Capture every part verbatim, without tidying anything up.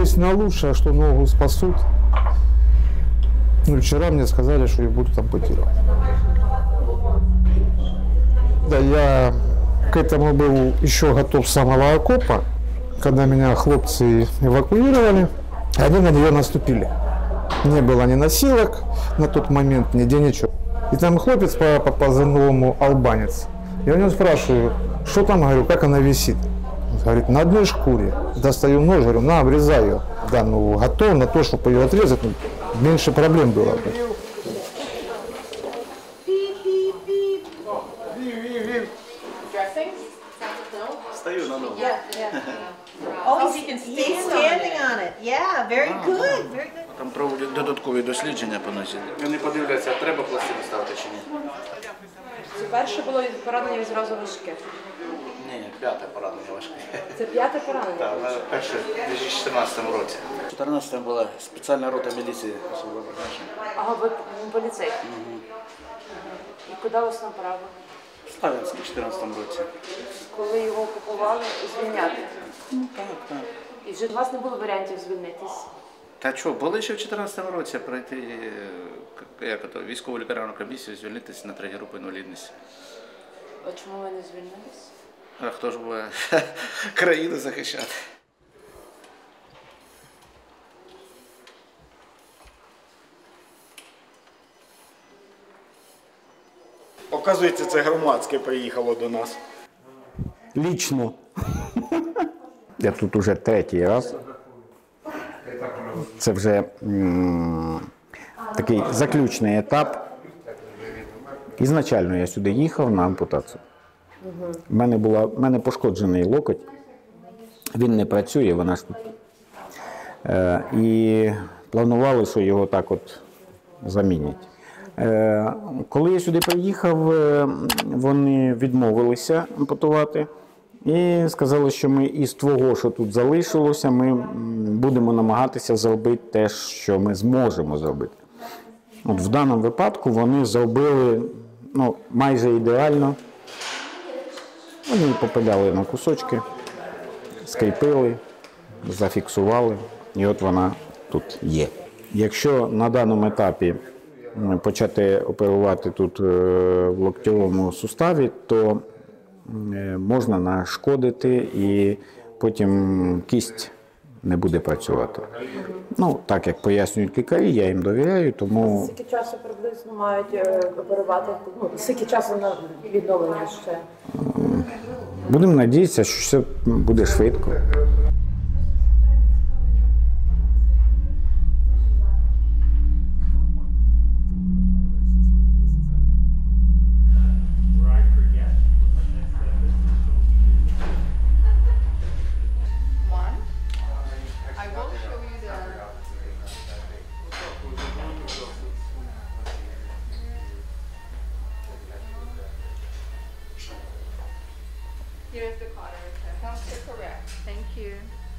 надеюсь на лучшее, что ногу спасут. Ну, вчера мне сказали, что я буду ампутировать. Да, я к этому был еще готов с самого окопа, когда меня хлопцы эвакуировали, они на нее наступили. Не было ни носилок на тот момент, нигде ничего. И там хлопец по, по позывному албанец. Я у него спрашиваю, что там, говорю, как она висит. Он говорит, на одной шкуре. Достаю нож, говорю, на, обрезай ее. Да, ну, готов на то, чтобы ее отрезать, ну, меньше проблем было бы. Стою на ногу. Oh, he's, he's standing on it. Yeah, very good, very good. Там проводять додаткові дослідження поносять. Вони подивляться, треба пластину ставити чи ні. Це перше було поранення зразу важке. Ні, п'яте поранення важке. Це п'яте поранення? Так, перше в дві тисячі чотирнадцятому році. У дві тисячі чотирнадцятому була спеціальна рота міліції особливо призначена. Ага, ви поліцейський. Угу. І куди вас направили? В Славянську в дві тисячі чотирнадцятому році. Коли його окупували, звільняти? Ну так, так. І вже у вас не було варіантів звільнитись? Та що, були ще в дві тисячі чотирнадцятому році пройти як ото, військову лікарняну комісію, звільнитися на третю групу інвалідності. А чому ви не звільнились? А хто ж буде країну захищати? Оказується, це громадське приїхало до нас. Лічно. Я тут уже третій раз. Це вже м, такий заключний етап. Ізначально я сюди їхав на ампутацію. У мене, була, в мене пошкоджений локоть, він не працює, вона ж тут. Е, і планували, що його так от замінять. Е, коли я сюди приїхав, вони відмовилися ампутувати. І сказали, що ми із того, що тут залишилося, ми будемо намагатися зробити те, що ми зможемо зробити. От в даному випадку вони зробили ну, майже ідеально. Вони попадали на кусочки, скріпили, зафіксували, і от вона тут є. Якщо на даному етапі почати оперувати тут в локтєвому суставі, то можна нашкодити і потім кість не буде працювати. Ну, так як пояснюють лікарі, я їм довіряю, тому... Скільки часу приблизно мають оперувати? Ну, скільки часу на відновлення ще? Будемо надіятися, що все буде швидко. Here's the collar. Sounds correct. Thank you.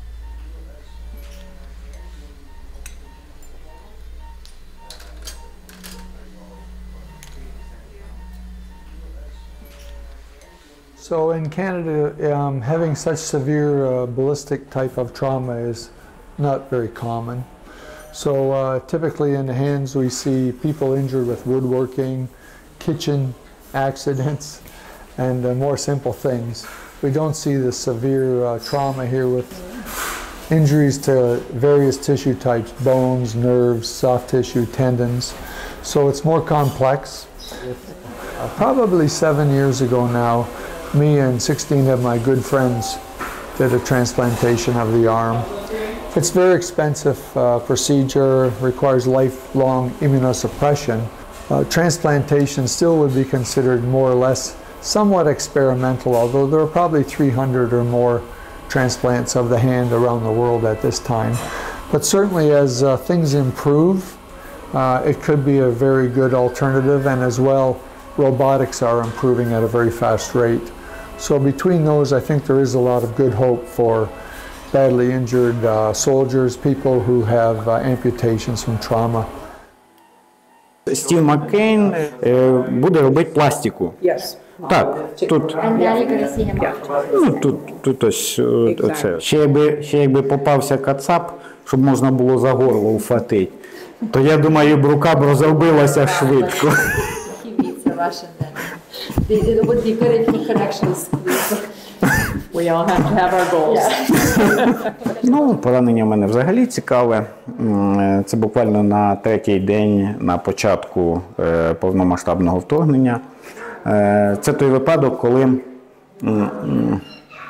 So in Canada, um, having such severe uh, ballistic type of trauma is not very common. So uh, typically in the hands we see people injured with woodworking, kitchen accidents, and uh, more simple things. We don't see the severe uh, trauma here with injuries to various tissue types, bones, nerves, soft tissue, tendons. So it's more complex. Uh, probably seven years ago now, me and sixteen of my good friends did a transplantation of the arm. It's a very expensive uh, procedure, requires lifelong immunosuppression. Uh, transplantation still would be considered more or less somewhat experimental, although there are probably three hundred or more transplants of the hand around the world at this time. But certainly as uh, things improve, uh, it could be a very good alternative, and as well, robotics are improving at a very fast rate. So between those, I think there is a lot of good hope for badly injured uh, soldiers, people who have uh, amputations from trauma. Стів Маккейн буде робити пластику. Yes. Так, тут, And now you're gonna see him after. ну, тут, тут ось о- оце. Ще якби, ще якби попався кацап, щоб можна було за горло вхватити, то я думаю, б рука б розробилася швидко. He beats a Russian then. It would be good if he could actually squeeze. We all have to have our goals. Ну, поранення в мене взагалі цікаве. М, Це буквально на третій день на початку е, повномасштабного вторгнення. Е, Це той випадок, коли, м, м,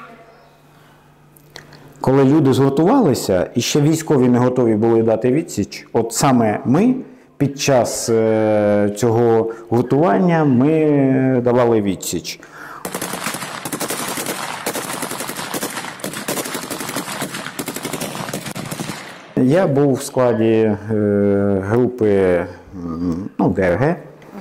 коли люди згуртувалися і ще військові не готові були дати відсіч. От саме ми під час е, цього гуртування ми давали відсіч. Я був в складі е, групи м, ну, Д Р Г.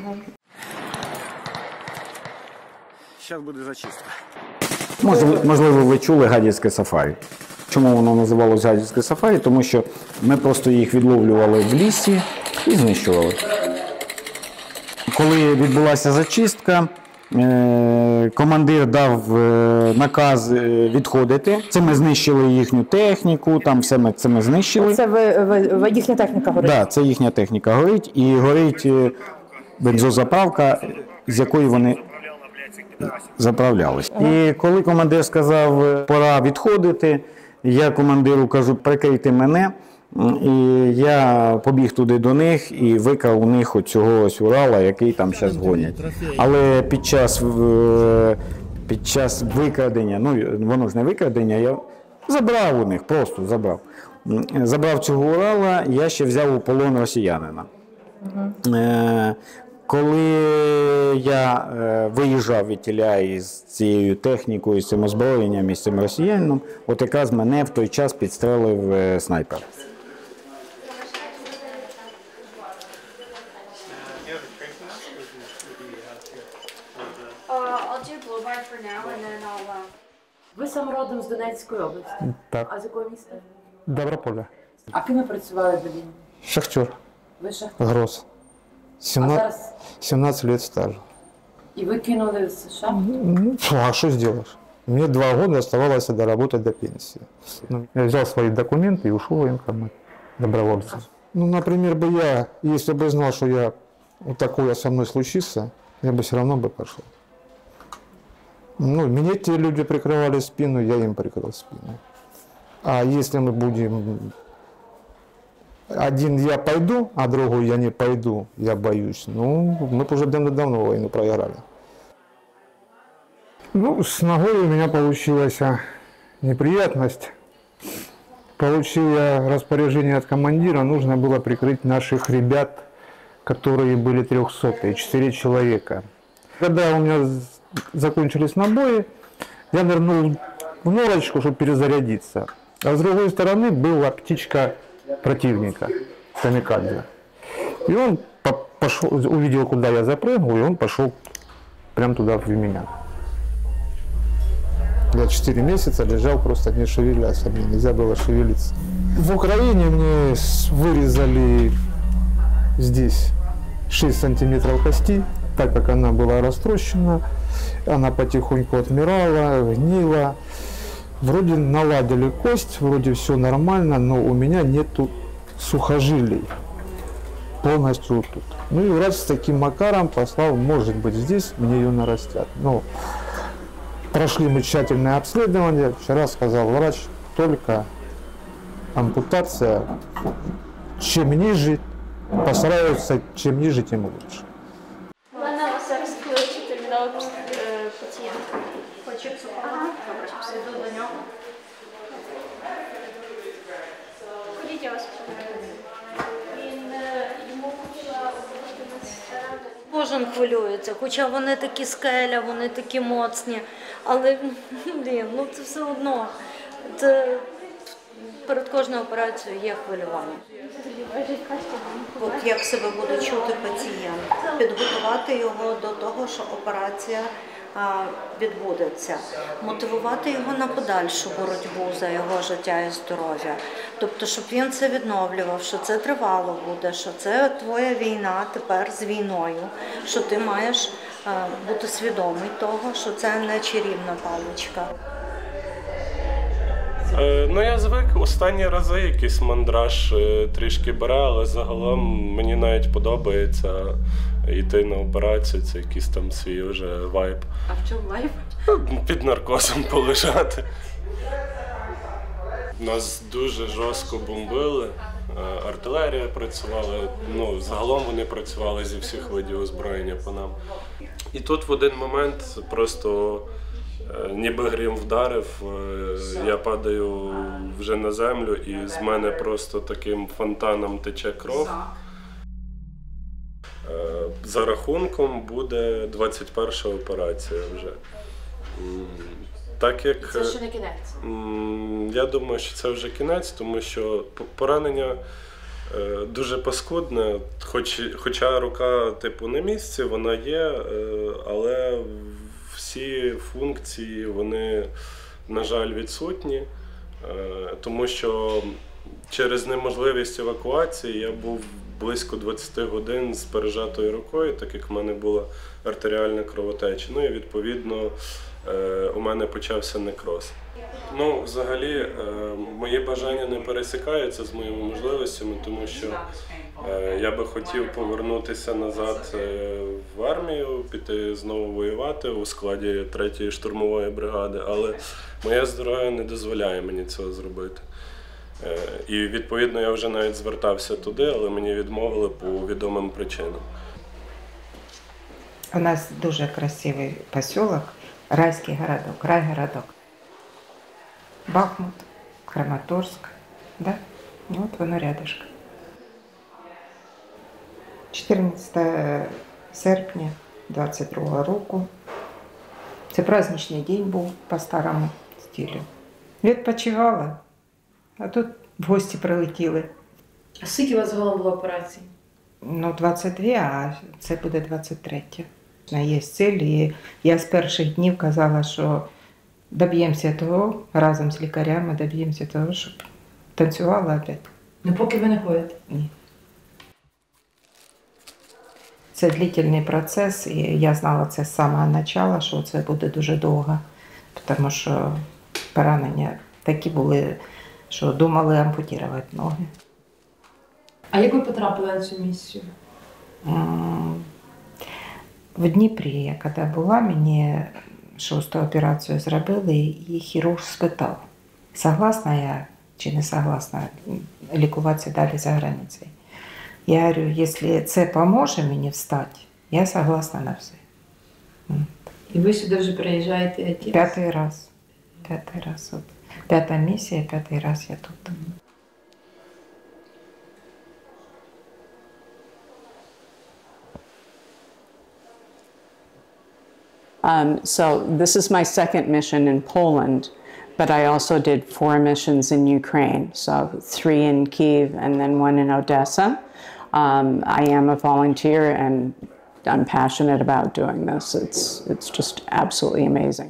Зараз буде зачистка. Можливо, можливо, ви чули гадяцьке сафарі. Чому воно називалося гадяцьке сафарі? Тому що ми просто їх відловлювали в лісі і знищували. Коли відбулася зачистка, е, командир дав е, наказ е, відходити. Це ми знищили їхню техніку, там все ми, це ми знищили. Це ви, ви, ви- їхня техніка горить? Так, да, це їхня техніка горить, і горить е, бензозаправка, з якої вони заправлялись. І коли командир сказав, е, пора відходити, я командиру кажу, прикрийте мене. М, І я побіг туди до них і викрав у них оцього ось Урала, який там зараз гонять. Але під час, е, під час викрадення, ну воно ж не викрадення, я забрав у них, просто забрав. М, Забрав цього Урала, я ще взяв у полон росіянина. Е, Коли я е, виїжджав від тіля із цією технікою, з цим озброєнням і з цим росіянином, от якраз мене в той час підстрелив е, снайпер. Uh, I'll do blow by for now, and then I'll. Uh... Ви сам родом з Донецької області? Так, А з якого міста? Доброполя. А ким ви працювали до війни? Шахтер, Ви шахтар? Гроз. А семнадцать, зараз? семнадцать лет стажа. І ви кинули з США? Ну, фу, а что сделаешь? Мне два года оставалось доработать до пенсии. Ну, я взял свои документы и ушел в военкомат добровольцем. Ну, например, бы я, если бы знал, что я вот такое со мной случится, я бы все равно бы пошел. Ну, мне те люди прикрывали спину, я им прикрыл спину. А если мы будем... Один я пойду, а другой я не пойду, я боюсь. Ну, мы бы уже давно-давно войну проиграли. Ну, с ногой у меня получилась неприятность. Получил я распоряжение от командира, нужно было прикрыть наших ребят, которые были трехсотые, четыре человека. Когда у меня закончились набои, я нырнул в норочку, чтобы перезарядиться. А с другой стороны была птичка противника, камикадзе. И он пошел, увидел, куда я запрыгнул, и он пошел прямо туда в меня. Я четыре месяца лежал, просто не шевелясь, мне нельзя было шевелиться. В Украине мне вырезали здесь шесть сантиметров кости, так как она была растрощена, она потихоньку отмирала, гнила. Вроде наладили кость, вроде все нормально, но у меня нету сухожилий полностью тут. Ну и врач с таким макаром послал, может быть, здесь мне ее нарастят. Но прошли мы тщательное обследование. Вчера сказал врач, только ампутация. Чем ниже, постараются, чем ниже, тем лучше. У мене зараз кличе терміновий пацієнт. Хоче психолога. Добре, піду до нього. Ходіть, я вас пам'ятаю. Він йому хотіла Кожен хвилюється, хоча вони такі скеля, вони такі моцні, але блін, ну це все одно. Це перед кожною операцією є хвилювання. От як себе буде чути пацієнт, підготувати його до того, що операція відбудеться, мотивувати його на подальшу боротьбу за його життя і здоров'я. Тобто, щоб він це відновлював, що це тривало буде, що це твоя війна тепер з війною, що ти маєш бути свідомий того, що це не чарівна паличка. Е, ну я звик, останні рази якийсь мандраж е, трішки бере, але загалом мені навіть подобається йти на операцію, це якийсь там свій вже вайб. А в чому вайб? Під наркозом полежати. Нас дуже жорстко бомбили, артилерія працювала, ну загалом вони працювали зі всіх видів озброєння по нам. І тут в один момент просто ніби грім вдарив, я падаю вже на землю і з мене просто таким фонтаном тече кров. За рахунком буде двадцять перша операція вже. Так як, це ще не кінець? Я думаю, що це вже кінець, тому що поранення дуже паскудне, хоч, хоча рука типу на місці, вона є, але всі функції, вони, на жаль, відсутні, тому що через неможливість евакуації я був близько двадцять годин з пережатою рукою, так як в мене була артеріальна кровотеча. Ну і відповідно у мене почався некроз. Ну, взагалі, мої бажання не пересікаються з моїми можливостями, тому що я би хотів повернутися назад в армію, піти знову воювати у складі третьої штурмової бригади, але моє здоров'я не дозволяє мені цього зробити. І відповідно я вже навіть звертався туди, але мені відмовили по відомим причинам. У нас дуже красивий поселок, райський городок, райгородок. Бахмут, Краматорськ, да? От воно рядышком. чотирнадцятого серпня двадцять другого року. Це праздничний день був по старому стилю. Відпочивала, а тут в гості прилетіли. А скільки у вас загалом було операцій? Ну, двадцять дві, а це буде двадцять третя. Є ціль, і я з перших днів казала, що доб'ємося того, разом з лікарями доб'ємося того, щоб танцювала опять. Ну, поки ви не ходите? Ні. Це длительний процес, і я знала це з самого початку, що це буде дуже довго, тому що поранення такі були, що думали ампутувати ноги. А як ви потрапили на цю місію? В Дніпрі, я коли була, мені шосту операцію зробили, і хірург спитав, согласна я чи не согласна лікуватися далі за границею. Я говорю, якщо це допоможе мені встати, я согласна на все. І ви сюди вже приїжджаєте? П'ятий раз. П'ятий раз. От. П'ята місія, п'ятий раз я тут. Um, so this is my second mission in Poland, but I also did four missions in Ukraine, so three in Kyiv and then one in Odessa. Um, I am a volunteer and I'm passionate about doing this. It's, it's just absolutely amazing.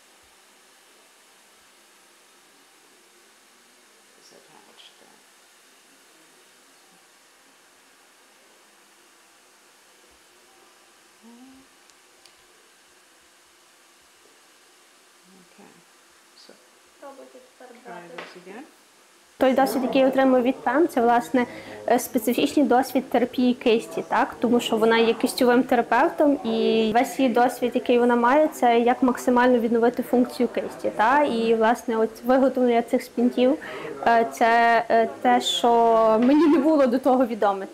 Той досвід, який я отримую від ПЕМ, це, власне, специфічний досвід терапії кисті, так? Тому що вона є кистьовим терапевтом, і весь її досвід, який вона має, це як максимально відновити функцію кисті. Так? І, власне, от виготовлення цих спінтів – це те, що мені не було до того відоме.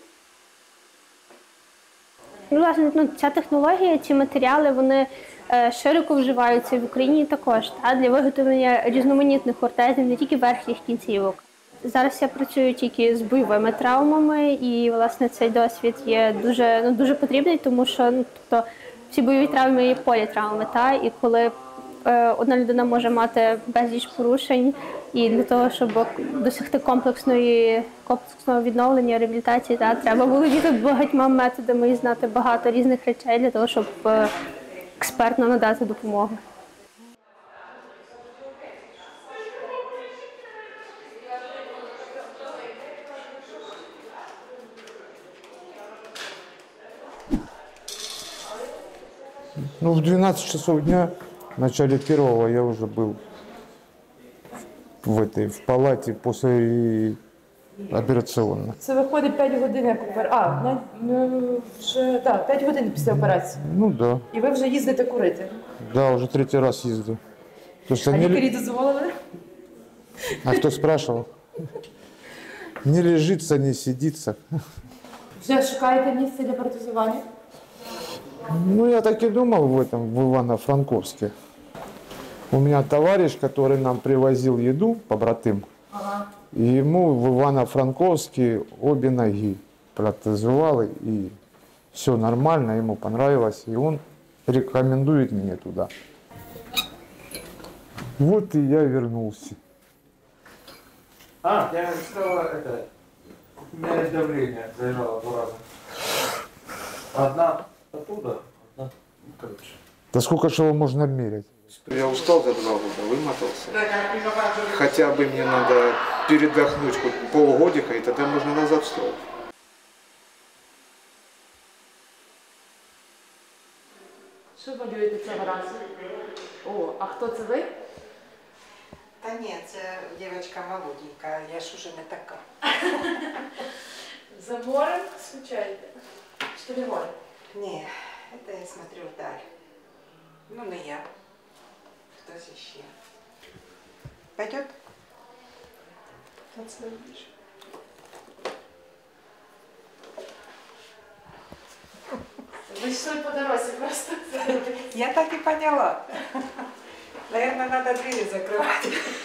І, власне, ну, ця технологія, ці матеріали, вони широко вживаються в Україні також, та, для виготовлення різноманітних ортезів, не тільки верхніх кінцівок. Зараз я працюю тільки з бойовими травмами, і, власне, цей досвід є дуже, ну, дуже потрібний, тому що, ну, тобто, всі бойові травми є політравми, та, і коли е, одна людина може мати безліч порушень, і для того, щоб досягти комплексної, комплексного відновлення, реабілітації, та, треба володіти багатьма методами і знати багато різних речей для того, щоб е, експертно надати допомогу. Ну, в двенадцать часов дня, в начале первого, я уже был в этой, в палате после операционной. Це виходить п'ять годин як опер... А, на- ну, вже, так, п'ять годин після операції. Ну да, І ви вже їздите курити. да, уже третий раз ездил. То есть А они... лікарі дозволили? А кто спрашивал? Не лежится, не сидится. Вже шукаєте місце для протезування? Ну, я так и думал в этом, в Ивано-Франковске. У меня товарищ, который нам привозил еду, побратым, Ага. и ему в Ивано-Франковске обе ноги протезовал, и все нормально, ему понравилось, и он рекомендует мне туда. Вот и я вернулся. А, я сказала, это, у меня есть давление, заезжала два раза. Одна оттуда, одна, ну, короче. Да сколько же его можно мерять? Я устал за два года, вымотался. Хотя бы мне надо передохнуть хоть полгодика, и тогда можно назад строить. Що малюєте цього разу? О, а хто це ви? Та ні, це дівчинка молоденька, я ж уже не така. За морем скучаєте? Чи не море? Ні, це я смотрю вдаль. Ну, не я. Хтось іще. Пойдет? Та це більше. Ви йшли по дорозі просто. Я так и поняла. Наверное, надо двери закрывать.